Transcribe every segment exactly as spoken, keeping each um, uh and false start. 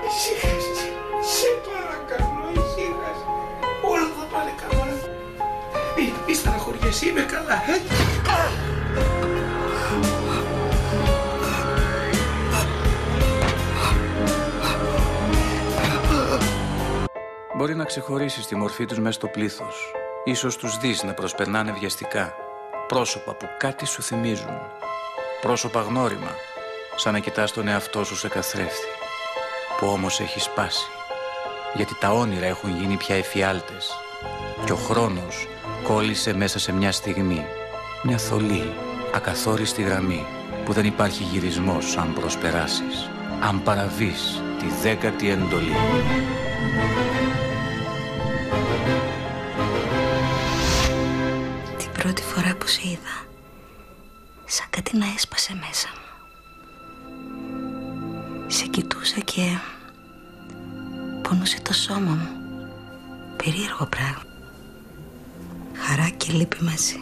Ησύχασε. Σε παρακαλώ, ησύχασε. Όλα θα πάνε καλά. Μη, μη στεναχωριέσαι, είμαι καλά, ε. Μπορεί να ξεχωρίσεις τη μορφή τους μέσα στο πλήθος. Ίσως τους δεις να προσπερνάνε βιαστικά. Πρόσωπα που κάτι σου θυμίζουν. Πρόσωπα γνώριμα, σαν να κοιτάς τον εαυτό σου σε καθρέφτη. Που όμως έχει σπάσει. Γιατί τα όνειρα έχουν γίνει πια εφιάλτες. Και ο χρόνος κόλλησε μέσα σε μια στιγμή. Μια θολή, ακαθόριστη γραμμή που δεν υπάρχει γυρισμός αν προσπεράσεις. Αν παραβείς τη δέκατη εντολή. Την πρώτη φορά που σε είδα, σαν κάτι να έσπασε μέσα μου. Σε κοιτούσα και πονούσε το σώμα μου. Περίεργο πράγμα. Χαρά και λύπη μαζί.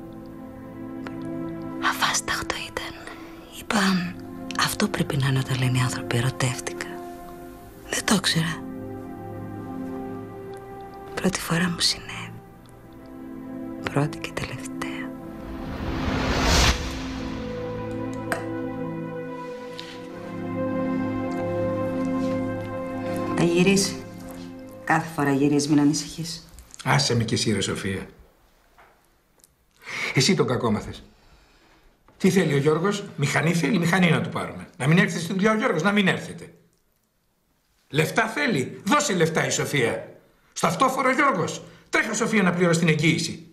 Αβάσταχτο ήταν. Είπα, αυτό πρέπει να είναι όταν λένε οι άνθρωποι ερωτεύτηκα. Δεν το ήξερα. Πρώτη φορά μου συνέβη. Πρώτη και τελευταία. Θα γυρίσει. Κάθε φορά γυρίζει, μην ανησυχείς. Άσε με κι εσύ, ρε Σοφία. Εσύ τον κακόμαθες. Τι θέλει ο Γιώργος, μηχανή θέλει, μηχανή να του πάρουμε. Να μην έρθει στη δουλειά ο Γιώργος, να μην έρχεται. Λεφτά θέλει, δώσε λεφτά η Σοφία. Στο αυτόφορο ο Γιώργος. Τρέχα, Σοφία, να πληρώσει την εγγύηση.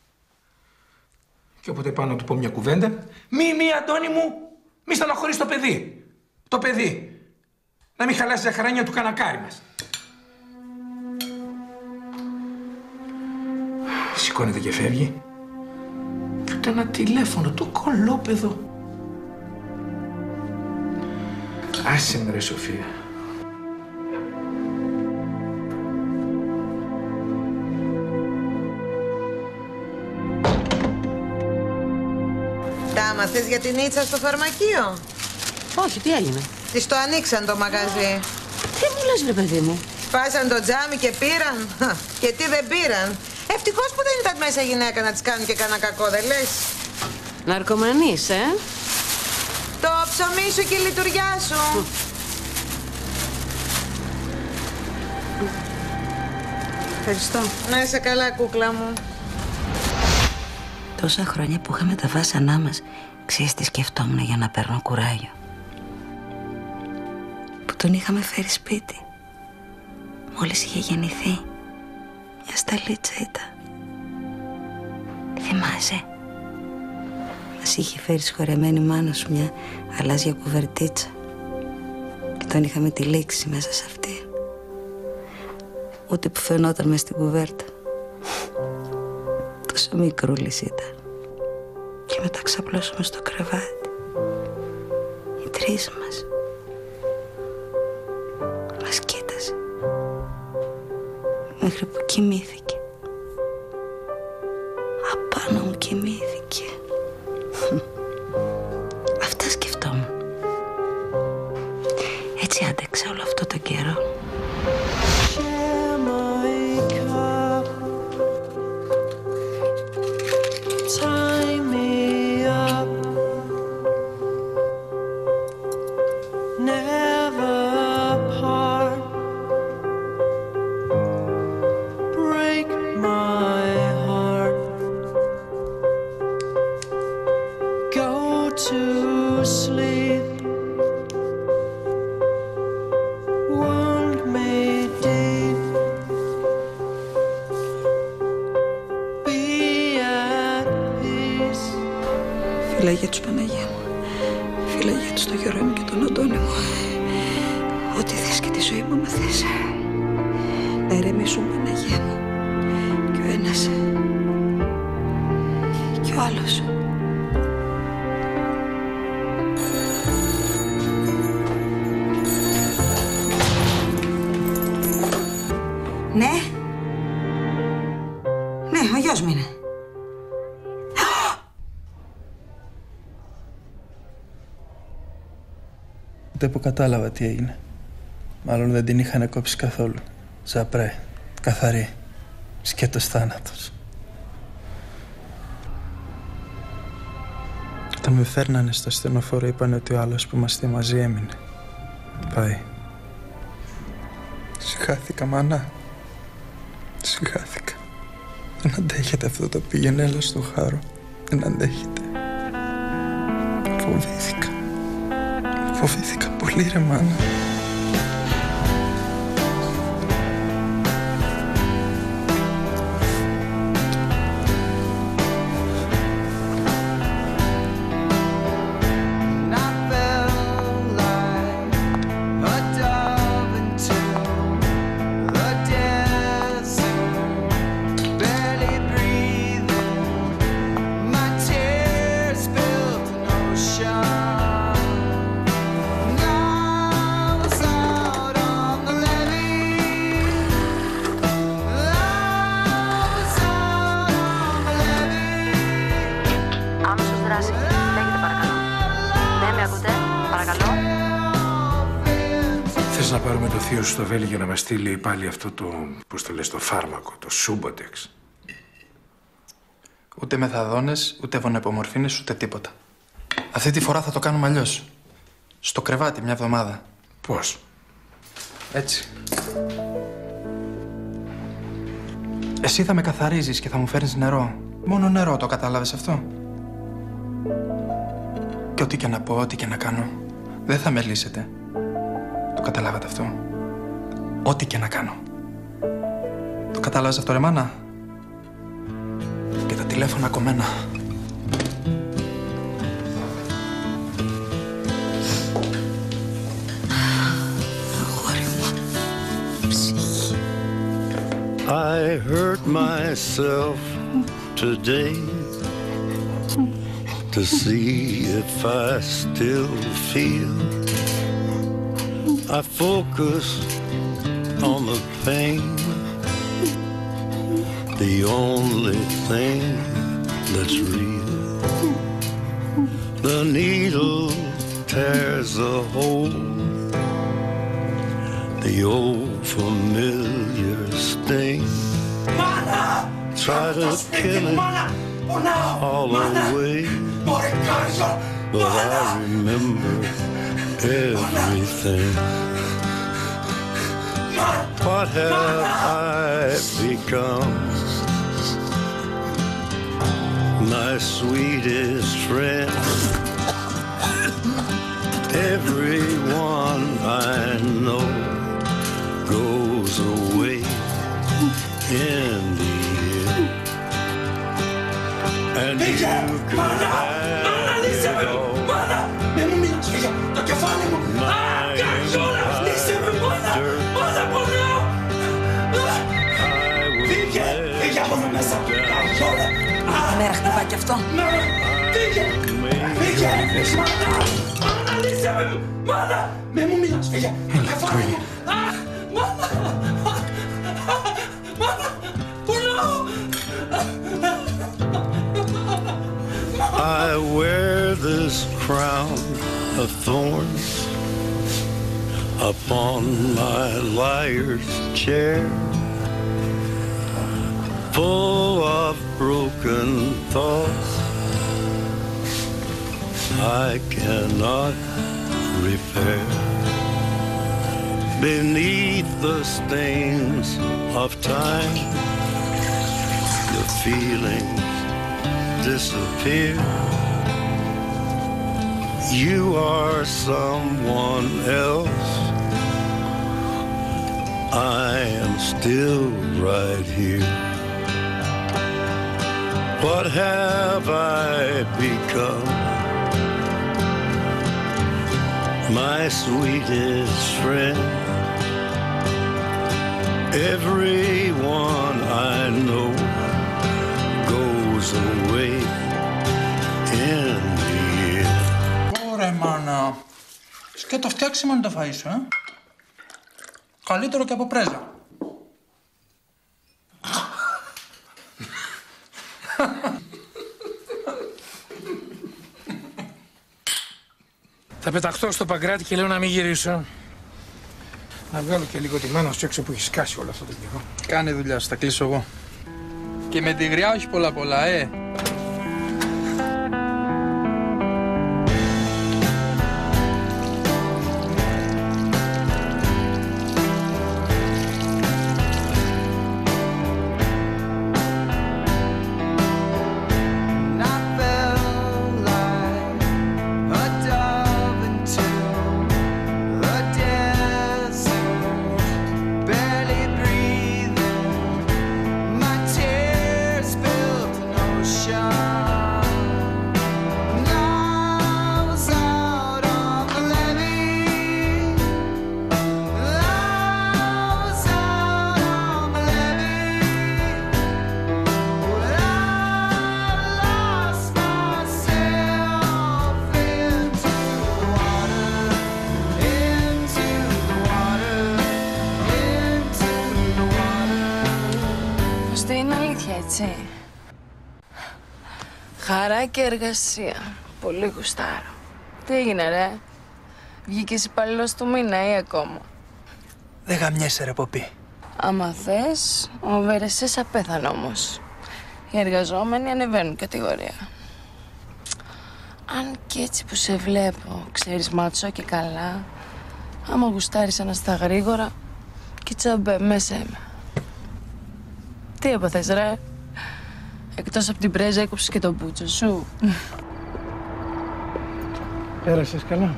Και όποτε πάω να του πω μια κουβέντα, μη, μη, Αντώνη μου, μη στεναχωρείς το παιδί. Το παιδί. Να μην χαλάσει τα χαράνια του κανακάρι μας. Σηκώνεται και φεύγει. Και ούτε ένα τηλέφωνο, το κολόπεδο. Άσε με, ρε Σοφία. Τα άμαθες για την Ίτσα στο φαρμακείο? Όχι, τι έγινε? Της το ανοίξαν το μαγαζί. Τι μου λες, ρε παιδί μου? Σπάσαν το τζάμι και πήραν. Και τι δεν πήραν. Ευτυχώς που δεν ήταν μέσα γυναίκα να της κάνουν και κανένα κακό, δεν λες? Ναρκωμανής, ε? Το ψωμί σου και η λειτουργιά σου. Ευχαριστώ. Να είσαι καλά, κούκλα μου. Τόσα χρόνια που είχαμε τα βάσανά μας, ξέρεις τι σκεφτόμουν για να παίρνω κουράγιο? Που τον είχαμε φέρει σπίτι. Μόλις είχε γεννηθεί. Μια σταλίτσα ήταν. Θυμάσαι? Μας είχε φέρει σχορεμένη μάνα σου μια γαλάζια κουβερτίτσα. Και τον είχαμε τυλίξει μέσα σε αυτή. Ούτε που φαινόταν μες στην κουβέρτα. Τόσο μικρούλης ήταν. Και μετά ξαπλώσαμε στο κρεβάτι. Οι τρεις μας. Μας κοίτασε. Μέχρι που κοιμήθηκε. Απάνω μου κοιμήθηκε. Αυτά σκεφτόμουν. Έτσι άντεξα όλο αυτό το καιρό. Φύλαγε τους, Παναγία μου. Φύλαγε τους τον Γιώργο μου και τον Αντώνη μου. Ό,τι θες και τη ζωή μου με θες. Να ηρεμήσουν, Παναγία μου. Κι ο ένας κι ο άλλος. Ναι. Ναι, ο γιος μου είναι. Ούτε που κατάλαβα τι έγινε. Μάλλον δεν την είχαν κόψει καθόλου. Ζαπρέ, καθαρή, σκέτος θάνατος. Όταν με φέρνανε στο στενοφόρο είπαν ότι ο άλλος που είμαστε μαζί έμεινε. Πάει. Συγχάθηκα, μάνα. Συγχάθηκα. Δεν αντέχετε αυτό το πήγαινε, έλα στο χάρο. Δεν αντέχετε. Φοβήθηκα. Φοβήθηκα πολύ, ρε μάνα. Να πάρουμε το θείο σου στο Βέλη για να μας στείλει πάλι αυτό το, πώς το λες, το φάρμακο, το Σούμποτεξ. Ούτε μεθαδόνες, ούτε βονεπομορφίνες, ούτε τίποτα. Αυτή τη φορά θα το κάνουμε αλλιώς. Στο κρεβάτι μια εβδομάδα. Πώς? Έτσι. Εσύ θα με καθαρίζεις και θα μου φέρνεις νερό. Μόνο νερό, το κατάλαβες αυτό? Και ό,τι και να πω, ό,τι και να κάνω, δεν θα με λύσετε. Το καταλάβατε αυτό? Ό,τι και να κάνω. Το κατάλαβες αυτό, ρε μάνα? Και τα τηλέφωνα κομμένα. Αγόρι μου, ψυχή. I hurt myself today to see if I still feel. I focus on the pain, the only thing that's real. The needle tears a hole, the old familiar sting. Try to kill it all away, but I remember everything. What have I become? My sweetest friend. Everyone I know goes away in the end. And you could have it all. Με μου μιλάς, φύγε, το κεφάλι μου! Α, κάνεις όλα! Λύσε με, μάνα! Μάνα, πονάω! Φύγε! Φύγε από εδώ μέσα! Κάνεις όλα! Κάθε μέρα χτυπάει κι αυτό. Φύγε! Φύγε! Μάνα! Μάνα, λύσε με! Μάνα! Με μου μιλάς, φύγε! Το κεφάλι μου! Αχ! Μάνα! Μάνα! Πονάω! I wear this crown of thorns upon my liar's chair, full of broken thoughts I cannot repair. Beneath the stains of time, the feelings disappear. You are someone else. I am still right here. What have I become? My sweetest friend. Everyone I know goes away in the end. Ωραία, μάνα. Σκέτο φτιάξιμο είναι το φαΐ σου, ε. Καλύτερο και από πρέζα. Θα πεταχτώ στο Παγκράτη και λέω να μην γυρίσω. Να βγάλω και λίγο τη μάνα σου έξω που έχει σκάσει όλο αυτό το καιρό. Κάνε δουλειά σου, θα κλείσω εγώ. Και με τη γριά όχι πολλά πολλά, ε. Έτσι. Χαρά και εργασία. Πολύ γουστάρω. Τι έγινε, ρε? Βγήκες υπαλλήλος του μήνα ή ακόμα? Δεν γαμιέσαι, ρε Ποπή. Άμα θες, ο Βερεσές απέθανε όμως. Οι εργαζόμενοι ανεβαίνουν κατηγορία. Αν και έτσι που σε βλέπω, ξέρεις μάτσο και καλά, άμα γουστάρεις ένα στα γρήγορα, και τσαμπέ, μέσα είμαι. Τι έπαθες, ρε? Εκτός από την πρέζα έκοψες και τον μπούτσο σου. Πέρασες καλά?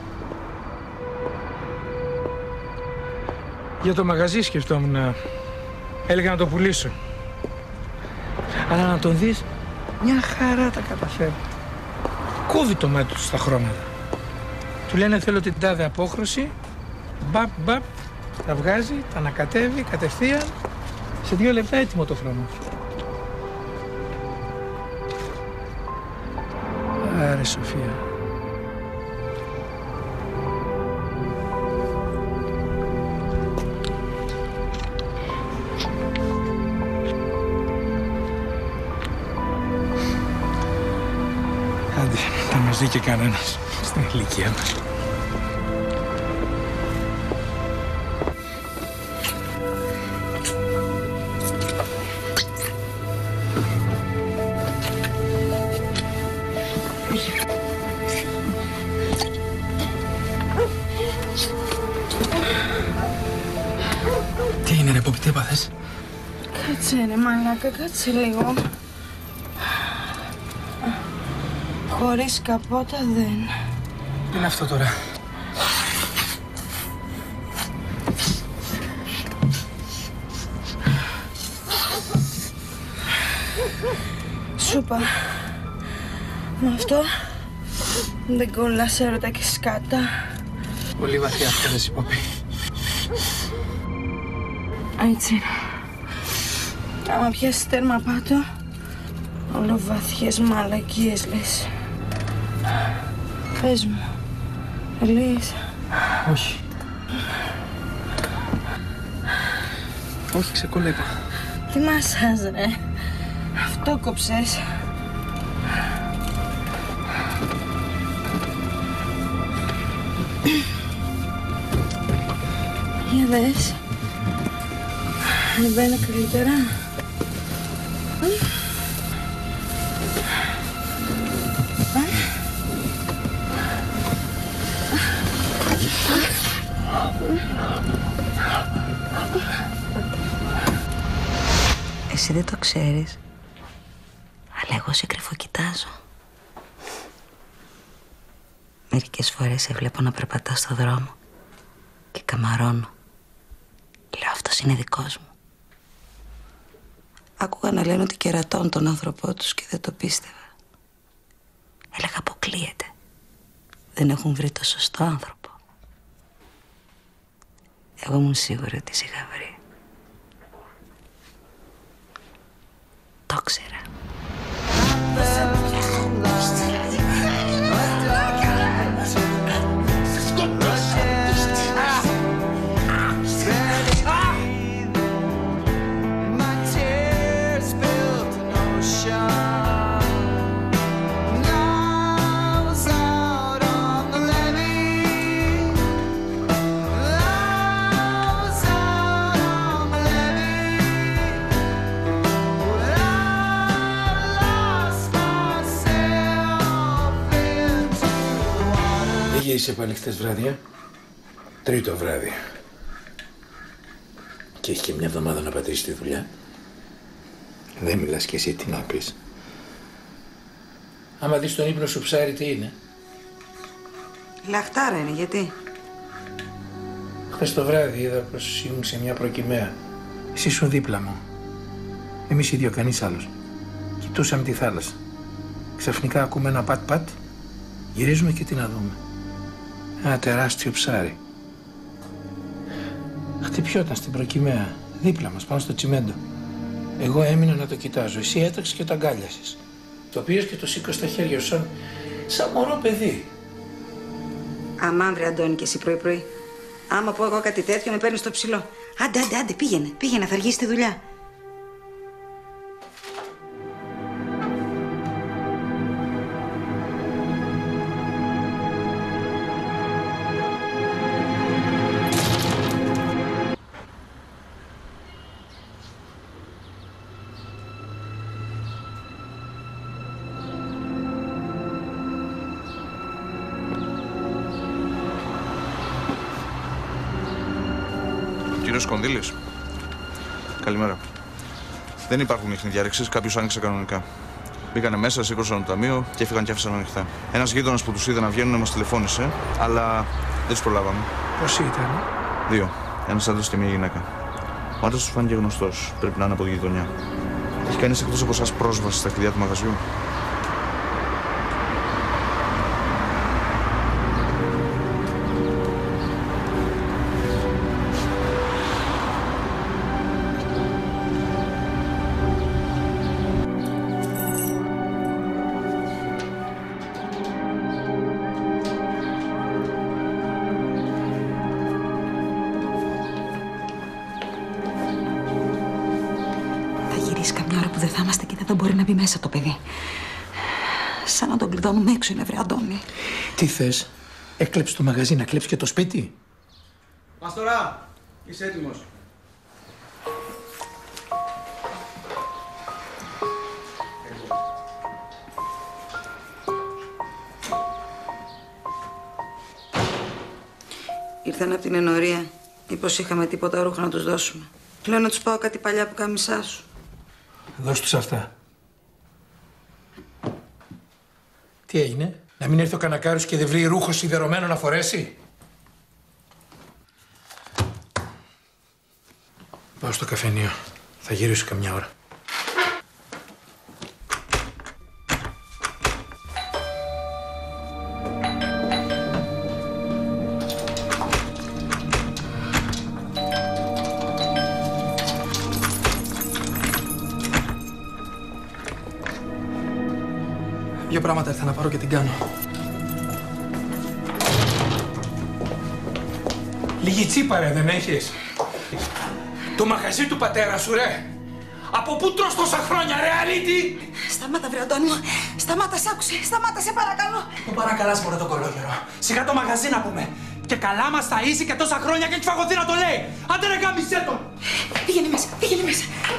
Για το μαγαζί σκεφτόμουν να... Έλεγα να το πουλήσω. Αλλά να τον δεις, μια χαρά τα καταφέρει. Κόβει το μάτι του στα χρώματα. Του λένε θέλω την τάδε απόχρωση. Μπαπ, μπαπ, τα βγάζει, τα ανακατεύει κατευθείαν. Σε δύο λεπτά έτοιμο το χρώμα. Άρε Σοφία. Άντε, θα μας δει και κανένας στην ηλικία μας. Τι είναι, ρε Πόπη, τι έπαθες? Κάτσε, ρε μαλάκα, κάτσε λίγο. Χωρίς καπότα δεν. Τι είναι αυτό τώρα? Σούπα. Με αυτό δεν κολλάς έρωτα και σκάτα. Πολύ βαθιά αυτό, ρε Πόπη. Έτσι είναι. Άμα πιάσεις τέρμα πάτο, όλο βαθιές μαλακίες λες. Πες μου, λες? Όχι. Όχι, ξεκολέπα. Τι μασάζ, ρε? Αυτό κόψες. Για δες. Δεν μπαίνει καλύτερα. Εσύ δεν το ξέρεις, αλλά εγώ σε κρυφοκοιτάζω. Μερικές φορές σε βλέπω να περπατάς στο δρόμο και καμαρώνω. Λέω αυτός είναι δικός μου. Άκουγα να λένε ότι κερατώνουν τον άνθρωπό τους και δεν το πίστευα. Έλεγα αποκλείεται. Δεν έχουν βρει το σωστό άνθρωπο. Εγώ ήμουν σίγουρη ότι σε είχα βρει. Το ξέρα. Πήγες πάλι χτες βράδυ, ε? Τρίτο βράδυ. Και έχει και μια εβδομάδα να πατήσεις τη δουλειά. Δεν μιλάς κι εσύ, τι να πεις. Άμα δεις τον ύπνο σου ψάρι, τι είναι? Λαχτάρα είναι, γιατί? Χθες το βράδυ είδα πως ήμουν σε μια προκυμαία. Εσύ ήσουν δίπλα μου. Εμείς οι δύο, κανείς άλλος. Κοιτούσαμε τη θάλασσα. Ξαφνικά ακούμε ένα πατ-πατ. Γυρίζουμε και τι να δούμε. Ένα τεράστιο ψάρι. Χτυπιόταν στην προκυμαία, δίπλα μας, πάνω στο τσιμέντο. Εγώ έμεινα να το κοιτάζω. Εσύ έτρεξες και το αγκάλιασες. Το πήρες και το σήκωσες στα χέρια σου σαν, σαν μωρό παιδί. Αμάν, βρε Αντώνη, και εσύ πρωί-πρωί. Άμα πω εγώ κάτι τέτοιο, με παίρνεις στο ψηλό. Άντε, άντε, άντε, πήγαινε, πήγαινε, θα αργήσει τη δουλειά. Κύριος Κονδύλης. Καλημέρα. Δεν υπάρχουν ίχνη διάρρηξης, κάποιος άνοιξε κανονικά. Μπήκανε μέσα, σήκωσαν το ταμείο και έφυγαν και άφησαν ανοιχτά. Ένας γείτονας που τους είδε να βγαίνουν μας τηλεφώνησε, αλλά δεν τους προλάβαμε. Πώς ήταν? Δύο. Ένας άντρας και μία γυναίκα. Ο άντρας τους φάνηκε γνωστός. Πρέπει να είναι από τη γειτονιά. Έχει κανείς εκτός από εσάς πρόσβαση στα κλειδιά του μαγαζιού? Καμιά ώρα που δεν θα είμαστε και δεν θα μπορεί να μπει μέσα το παιδί. Σαν να τον κλειδώνουμε έξω είναι, βρε Αντώνη. Τι θες, έκλεψε το μαγαζί να κλέψει και το σπίτι? Παστορά, είσαι έτοιμος? Ήρθαν από την ενορία. Μήπως είχαμε τίποτα ρούχα να τους δώσουμε. Λέω να τους πάω κάτι παλιά που κάμισά σου. Δώσ' τους αυτά. Τι έγινε, να μην έρθει ο Κανακάρος και δεν βρει ρούχο σιδερωμένο να φορέσει? Πάω στο καφενείο. Θα γυρίσω καμιά ώρα. Δύο πράγματα ήρθα να πάρω και την κάνω. Λίγη τσίπα ρε, δεν έχεις? Το μαγαζί του πατέρα σου ρε. Από πού τρως τόσα χρόνια ρε αλήτη? Σταμάτα βρε Αντώνη μου. Σταμάτα, σ' άκουσε. Σταμάτα, σε παρακαλώ. Μου παρακαλάς μωρέ το κολόγερο. Σιγά το μαγαζί να πούμε. Και καλά μας θα είσαι και τόσα χρόνια και έχει φαγωθεί να το λέει. Άντε ρε γάμισέ τον. Πήγαινε μέσα, πήγαινε μέσα.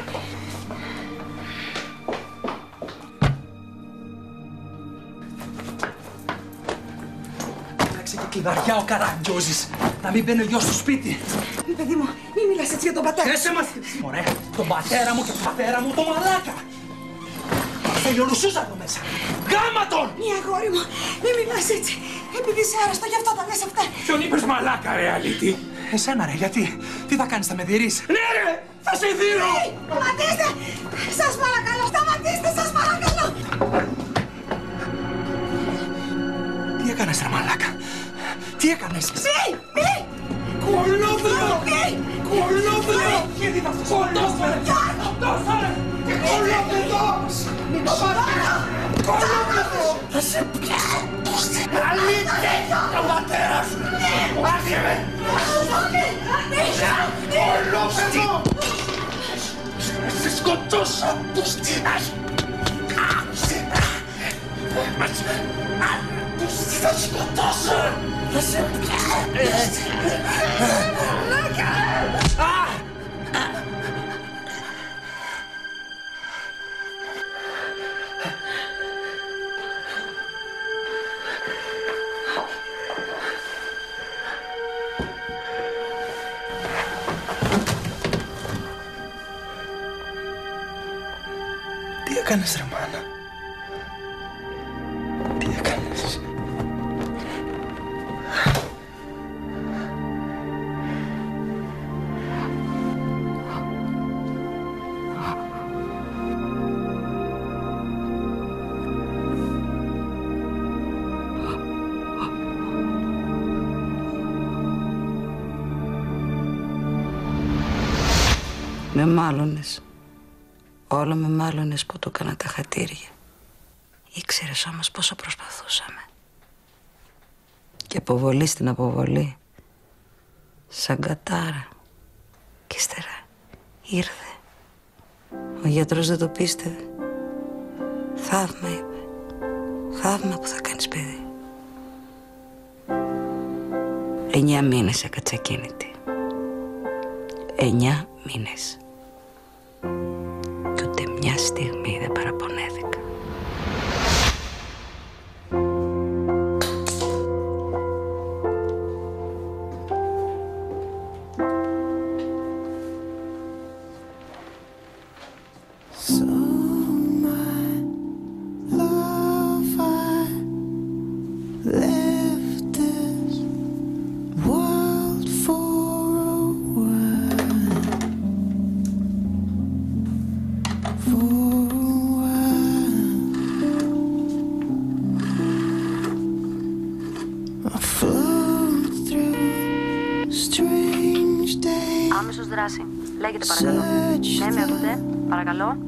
Και κλειδαριά ο Καραγκιόζης. Να μην μπαίνει ο γιος στο σπίτι. Μη παιδί μου, μη μιλάς έτσι για τον πατέρα. Έσε μας. Ωραία, τον πατέρα μου και τον πατέρα μου, το μαλάκα. Θέλει ολουσούσα εδώ μέσα. Γάμα τον! Μη αγόρι μου, μη μιλάς έτσι. Επειδή είσαι άρρωστο, γι' αυτό τα λες αυτά. Ποιον είπες μαλάκα ρε αλήτη? Εσένα ρε, γιατί? Τι θα κάνεις, θα με δειρείς? Ναι ρε, θα σε δείρω. Σταματήστε, σας παρακαλώ, σταματήστε, σας παρακαλώ. Τι έκανες ρε μαλάκα? Τι έκανες? Μη, μη! Κολόφερο! Κολόφερο! Γιατί θα σκοτώσω ρε! Σκοτώσω ρε! Και κολόφερο! Μην το παράκα! Κολόφερο! Θα σε πιάσω! Αλήθεια! Το πατέρα σου! Άσε με! Κολόφερο! Θα σε σκοτώσω! Θα σε σκοτώσω! Θα σε πιάσω! έκανες, ρε μάνα? Τι έκανες? Με μάλωνες. Όλο με μάλωνες που του έκανα τα χατήρια. Ήξερες όμως πόσο προσπαθούσαμε. Και αποβολή στην αποβολή. Σαν κατάρα. Κι ύστερα ήρθε. Ο γιατρός δεν το πίστευε. Θαύμα, είπε. Θαύμα που θα κάνεις παιδί. Εννιά μήνες έκατσα ακίνητη. Εννιά μήνες. Κι ούτε μια στιγμή δεν παραπονέθηκα. Άμεσος δράση. Λέγεται παρακαλώ. Ναι, με ακούτε. Παρακαλώ.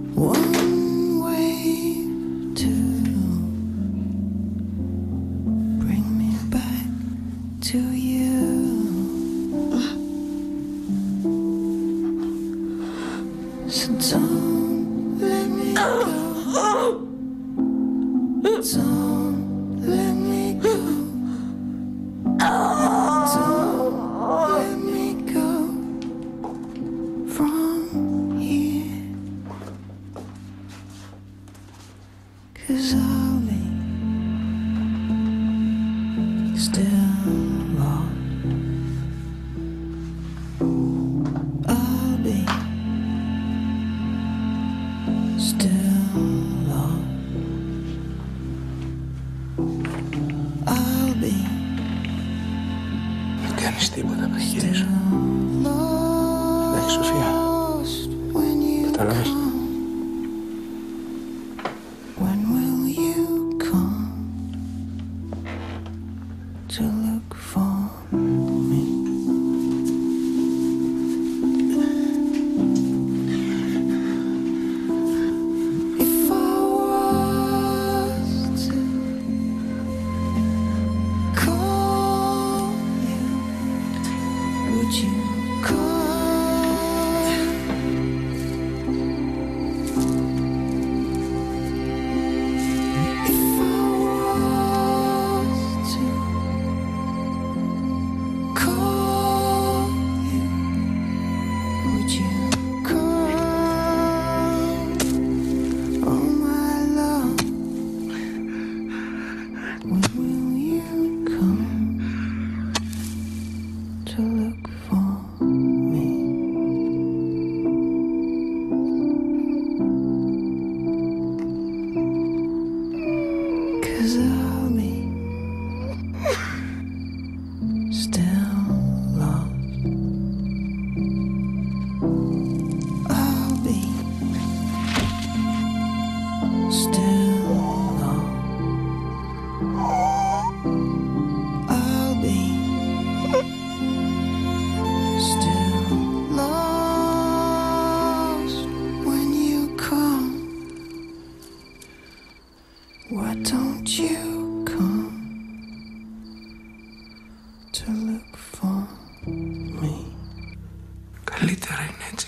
Καλύτερα είναι έτσι.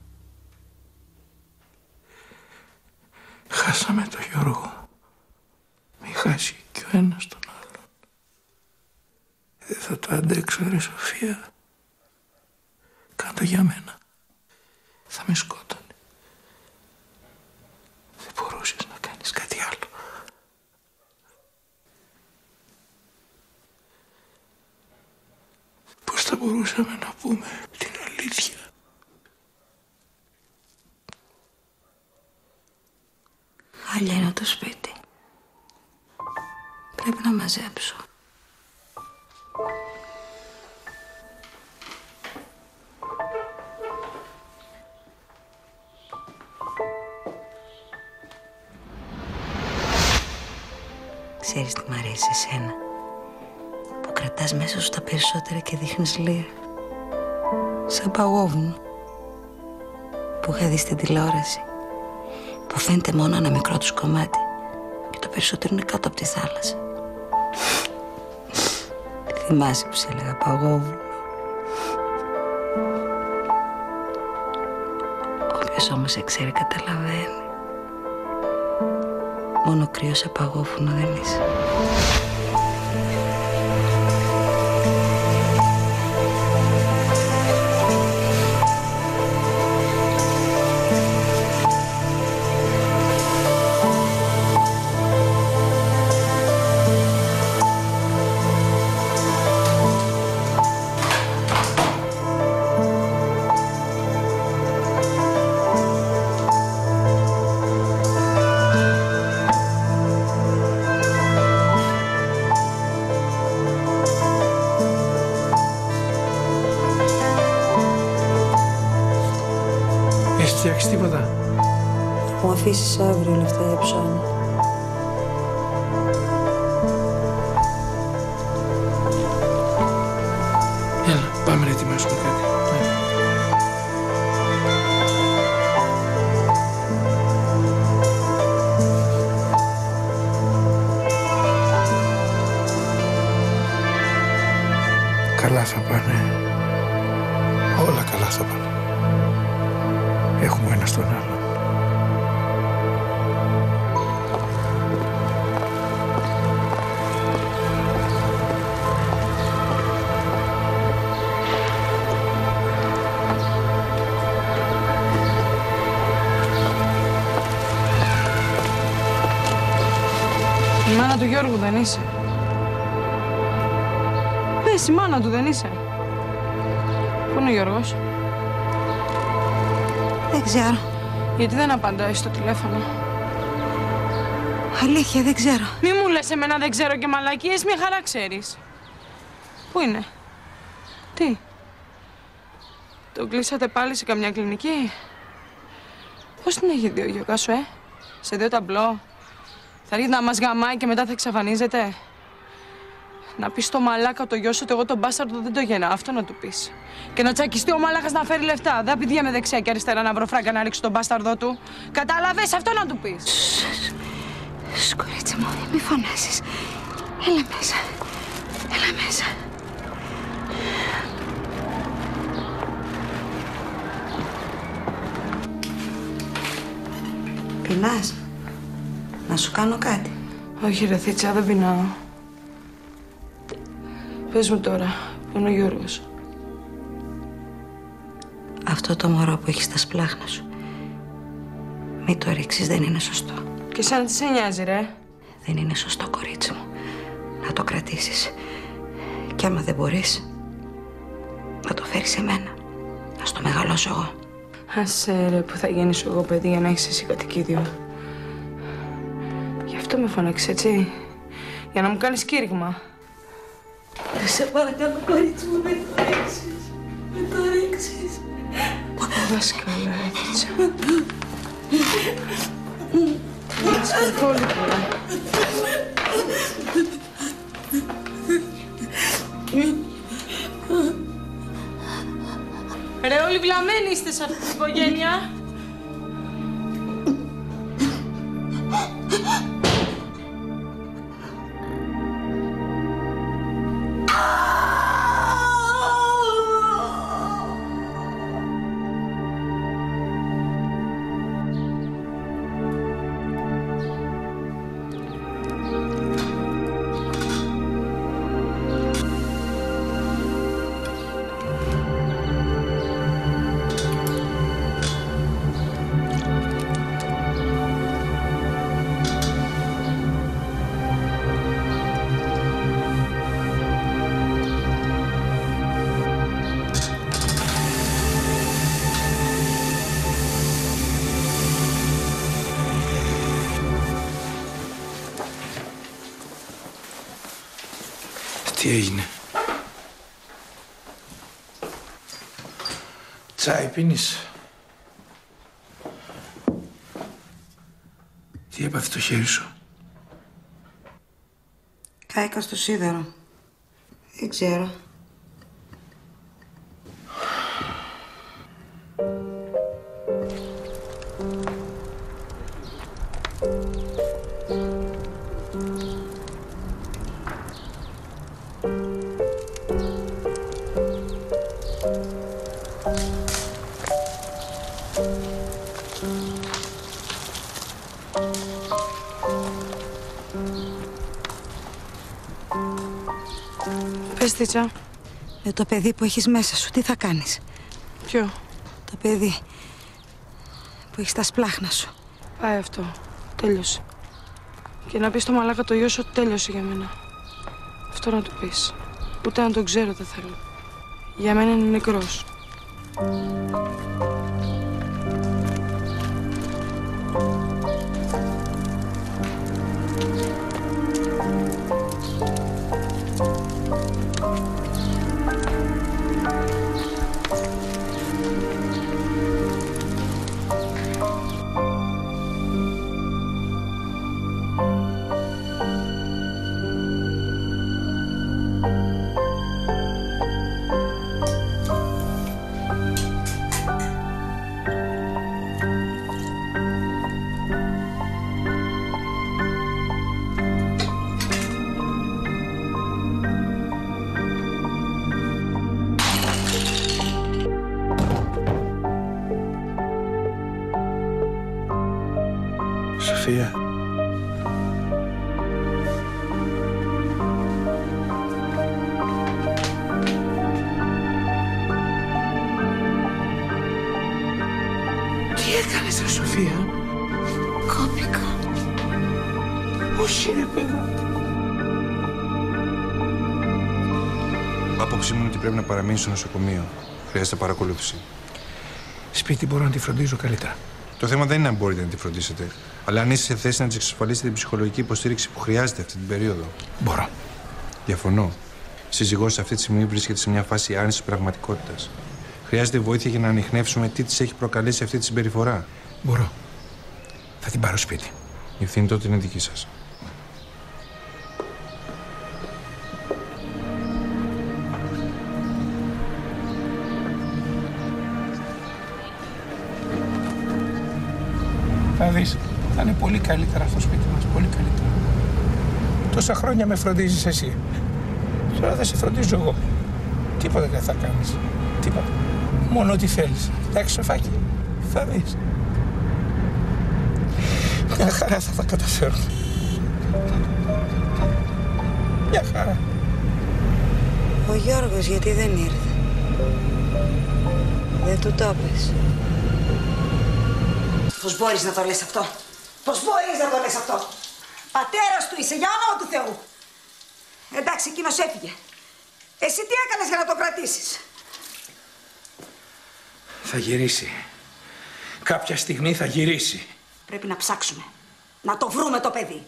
Χάσαμε τον Γιώργο. Μη χάσει κι ο ένας τον άλλον. Δεν θα το αντέξω, ρε Σοφία. Κάντο για μένα. Θα με σκότωνε. Δεν μπορούσες να κάνεις κάτι άλλο. Πώς θα μπορούσαμε να πούμε την αλήθεια. Χάλια είναι το σπίτι. Πρέπει να μαζέψω. Ξέρεις τι μ' αρέσει εσένα? Που κρατάς μέσα σου τα περισσότερα και δείχνεις λίγα. Σαν παγόβουνο που είχα δει στην τηλεόραση, που φαίνεται μόνο ένα μικρό τους κομμάτι και το περισσότερο είναι κάτω από τη θάλασσα. Θυμάσαι που σε έλεγα παγόβουνο? Όποιος όμως σε ξέρει καταλαβαίνει. Μόνο κρύο σε παγόβουνο δεν είσαι. Φτιάξεις τίποτα? Θα μου αφήσεις αύριο λεφτά για ψώνι. Έλα, πάμε να ετοιμάσουμε κάτι. Καλά θα πάνε. Όλα καλά θα πάνε. Έχουμε ένα στον άλλο. Η μάνα του Γιώργου δεν είσαι? Πες, η μάνα του δεν είσαι? Πού είναι ο Γιώργος? Δεν ξέρω. Γιατί δεν απαντάει στο τηλέφωνο? Αλήθεια, δεν ξέρω. Μη μου λες εμένα δεν ξέρω και μαλακίες, μια χαρά ξέρεις. Πού είναι? Τι? Τον κλείσατε πάλι σε καμιά κλινική? Πώς την έχει δει ο Γιώργας σου, ε? Σε δύο ταμπλό? Θα έρχεται να μας γαμάει και μετά θα εξαφανίζεται? Να πεις στο μαλάκα το γιο σου ότι εγώ τον μπάσταρδο δεν το γεννάω, αυτό να του πεις. Και να τσακιστεί ο μαλάκας να φέρει λεφτά. Δεν πηδιέμαι δεξιά και αριστερά να βρω φράγκα να ρίξω τον μπάσταρδο του. Κατάλαβες, αυτό να του πεις. Σ, κορίτσι μου, μη φωνάσεις. Έλα μέσα. Έλα μέσα. Πεινάς? Να σου κάνω κάτι? Όχι ρε Θήτσα, δεν πεινάω. Πες μου τώρα, πού είναι ο Γιώργος? Αυτό το μωρό που έχεις στα σπλάχνα σου, μη το ρίξεις, δεν είναι σωστό. Και σαν τι σε νοιάζει, ρε? Δεν είναι σωστό, κορίτσι μου, να το κρατήσεις. Κι άμα δεν μπορείς, να το φέρεις σε μένα, να στο μεγαλώσω εγώ. Άσε ρε, που θα γεννήσω εγώ παιδί για να έχεις εσύ κατοικίδιο. Γι' αυτό με φωνάξεις, έτσι? Για να μου κάνεις κήρυγμα. Σε παρακαλώ, κορίτσι μου, μην το ρίξεις. Μην το ρίξεις. Δάσκαλα, Θήτσα. Δάσκαλα, πολύ πολλά. Ρε, όλοι βλαμμένοι είστε σε αυτή την οικογένεια. Τι έγινε? Τσάι πίνεις? Τι έπαθε το χέρι σου? Κάηκα στο σίδερο. Δεν ξέρω. Πες, Τίτσα. Με το παιδί που έχεις μέσα σου, τι θα κάνεις? Ποιο? Το παιδί που έχεις τα σπλάχνα σου. Πάει αυτό. Τέλειωσε. Και να πεις στο μαλάκα το γιο σου ότι τέλειωσε για μένα. Αυτό να του πεις. Ούτε να τον ξέρω δεν θέλω. Για μένα είναι νεκρός. Σοφία. Τι έκανες, ρε Σοφία? Κόπηκα. Όχι, ρε παιδά. Άποψή μου είναι ότι πρέπει να παραμείνει στο νοσοκομείο. Χρειάζεται παρακολούθηση. Σπίτι μπορώ να τη φροντίζω καλύτερα. Το θέμα δεν είναι αν μπορείτε να τη φροντίσετε, αλλά αν είστε σε θέση να τη εξασφαλίσετε την ψυχολογική υποστήριξη που χρειάζεται αυτή την περίοδο. Μπορώ. Διαφωνώ. Η σύζυγός αυτή τη στιγμή βρίσκεται σε μια φάση άρνησης πραγματικότητας. Χρειάζεται βοήθεια για να ανιχνεύσουμε τι της έχει προκαλέσει αυτή τη συμπεριφορά. Μπορώ. Θα την πάρω σπίτι. Η ευθύνη τότε είναι δική σας. Θα δεις, θα είναι πολύ καλύτερα στο σπίτι μας, πολύ καλύτερα. Τόσα χρόνια με φροντίζεις εσύ. Τώρα δεν σε φροντίζω εγώ. Τίποτα δεν θα κάνεις. Τίποτα. Μόνο ό,τι θέλεις. Εντάξει, σοφάκι, θα δεις. Μια χαρά θα τα καταφέρουμε. Μια χαρά. Ο Γιώργος γιατί δεν ήρθε? Δεν του το πες? Πώς μπορείς να το λες αυτό? Πώς μπορείς να το λες αυτό? Πατέρας του είσαι, για όνομα του Θεού. Εντάξει, εκείνος έφυγε. Εσύ τι έκανες για να το κρατήσεις? Θα γυρίσει. Κάποια στιγμή θα γυρίσει. Πρέπει να ψάξουμε. Να το βρούμε το παιδί.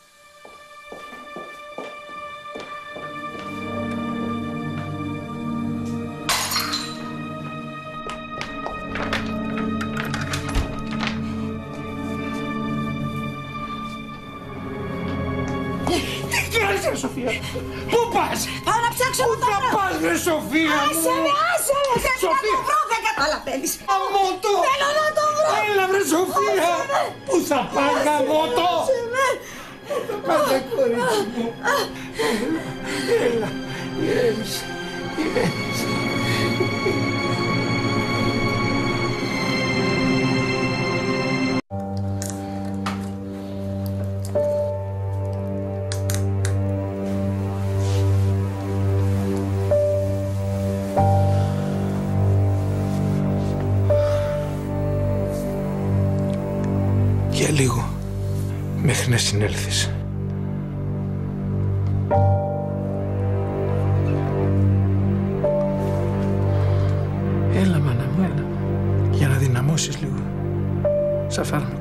Τι κάνεις, ρε Σοφία? Πού πας? Πάω να ψάξω. Πού θα πας, ρε Σοφία? Άσε με, άσε με. Θέλω να το βρω, δεν καταλαβαίνεις. Γαμώτο! Θέλω να το βρω. Έλα, βρε Σοφία! Πού θα πας, γαμώτο? Πού θα πας, ρε κορίτσι μου? Έλα, ηρέμησε, ηρέμησε. Για λίγο, μέχρι να συνέλθεις. Έλα, μάνα μου, έλα. Για να δυναμώσεις λίγο. Σαν φάρμακο.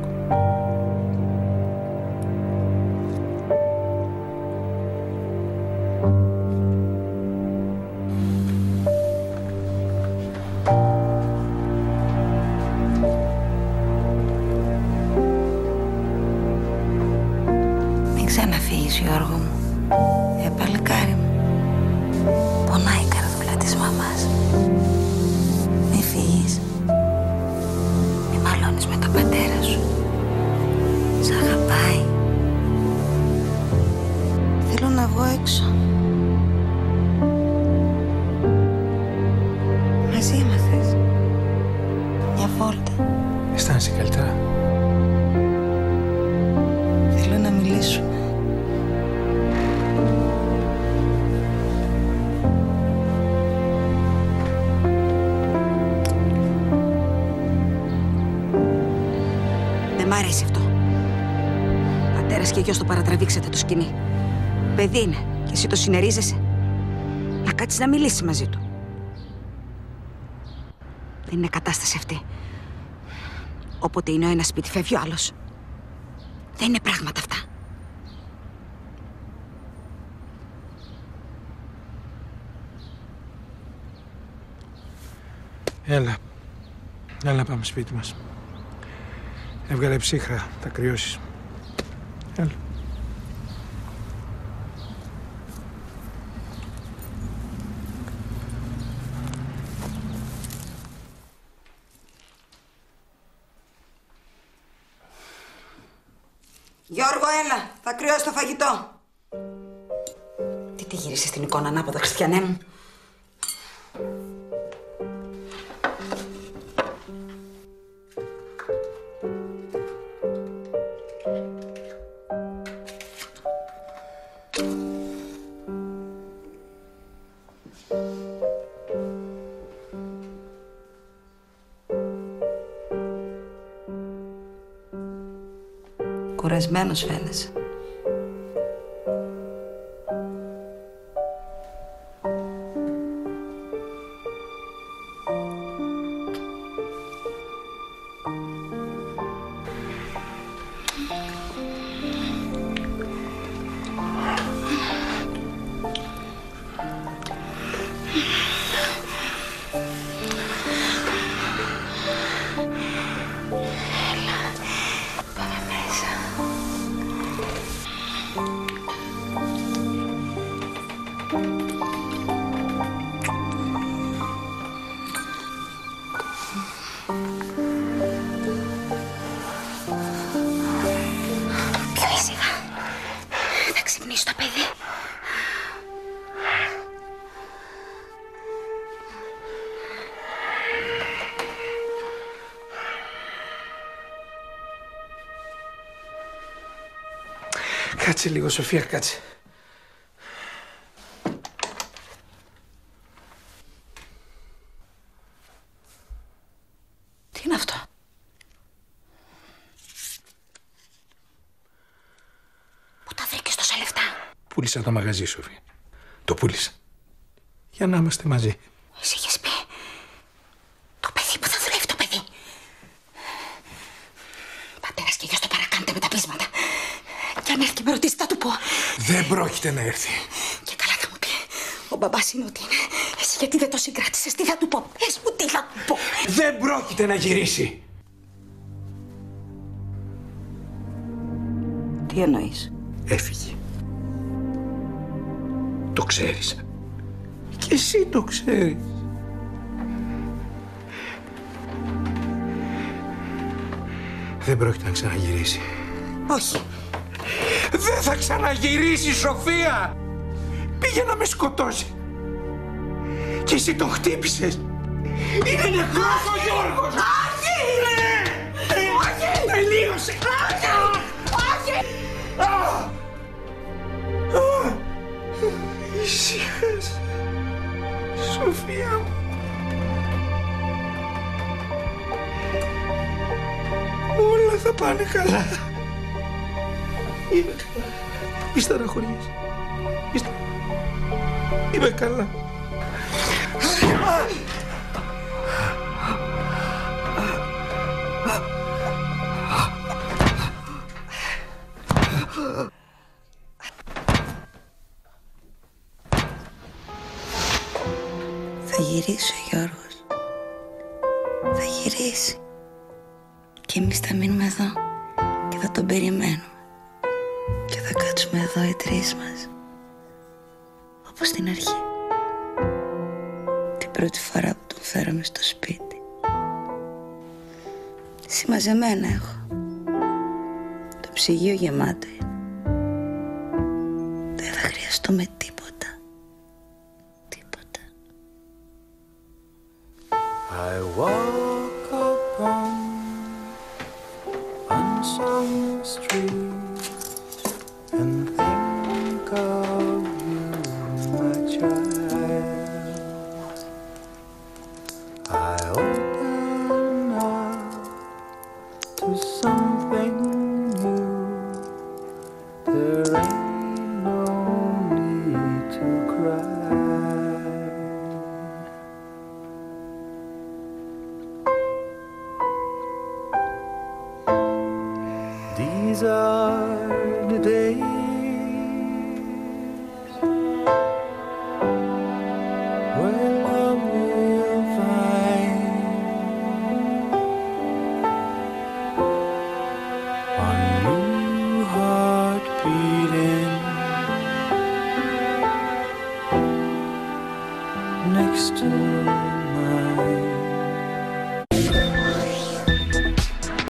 βόλτα. Αισθάνεσαι καλύτερα? Θέλω να μιλήσουμε. Δεν μ' αρέσει αυτό. Πατέρας και γιος το παρατραβήξατε το σκηνή. Παιδί είναι και εσύ το συνερίζεσαι. Να κάτσεις να μιλήσεις μαζί του. Δεν είναι κατάσταση αυτή. Όποτε είναι ο ένας σπίτι φεύγει ο άλλος. Δεν είναι πράγματα αυτά. Έλα. Έλα πάμε σπίτι μας. Έβγαλε ψύχρα, θα κρυώσεις. Έλα. Γιώργο, έλα. Θα κρυώσει το φαγητό. Τι τη γύρισες την εικόνα ανάποδα, Χριστιανέ μου. Κουρασμένος φαίνεσαι. Κάτσε λίγο, Σοφία, κάτσε. Τι είναι αυτό? Πού τα βρήκες τόσα λεφτά? Πούλησα το μαγαζί, Σοφία. Το πούλησα. Για να είμαστε μαζί. Εσύ είχες πει το παιδί που θα δουλεύει το παιδί. Πατέρας και γιος το παρακάνετε με τα πείσματα. Κι αν έρθει και με ρωτήσει, θα του πω. Δεν πρόκειται να έρθει. Και καλά θα μου πει. Ο μπαμπάς είναι ότι είναι. Εσύ γιατί δεν το συγκράτησες, τι θα του πω? Πες μου τι θα του πω. Δεν πρόκειται να γυρίσει. Τι εννοείς? Έφυγε. Το ξέρεις. Και εσύ το ξέρεις. Δεν πρόκειται να ξαναγυρίσει. Όχι. Δεν θα ξαναγυρίσει, Σοφία! Πήγε να με σκοτώσει. Και εσύ τον χτύπησες. Είναι νεκρός ο Γιώργος! Όχι! Όχι! Τελείωσε! Όχι! Ησύχασε, Σοφία μου. Όλα θα πάνε καλά. Είμαι καλά. Μη στεναχωριέσαι. Μη στεναχωριέσαι. Είμαι καλά. Θα γυρίσει ο Γιώργος. Θα γυρίσει. Και εμείς θα μείνουμε εδώ και θα τον περιμένουμε. Και θα κάτσουμε εδώ οι τρεις μας. Όπως στην αρχή. Την πρώτη φορά που τον φέραμε στο σπίτι. Συμμαζεμένα έχω. Το ψυγείο γεμάτο είναι. Δεν θα χρειαστούμε τίποτα. Τίποτα. I walk upon these are